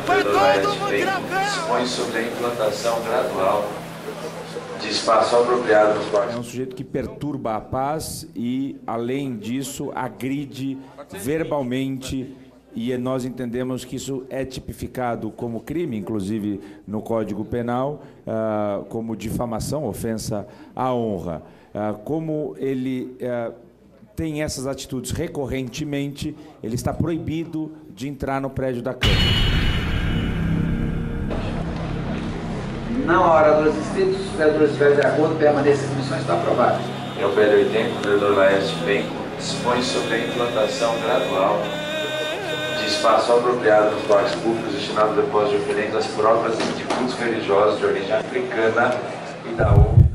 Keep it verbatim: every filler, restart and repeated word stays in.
Corredor Oeste Penco dispõe sobre a implantação gradual de espaço apropriado nos parques. É um sujeito que perturba a paz e, além disso, agride verbalmente, e nós entendemos que isso é tipificado como crime, inclusive no Código Penal, uh, como difamação, ofensa à honra. Uh, como ele uh, tem essas atitudes recorrentemente, ele está proibido de entrar no prédio da Câmara. Não há oradores inscritos, os vereadores estiverem de acordo, permaneça as comissões, está aprovado. Eu, Pedro oitenta, Corredor Oeste Penco dispõe sobre a implantação gradual de espaço apropriado nos parques públicos destinado ao depósito de oferendas próprias de cultos religiosos de origem africana e da U.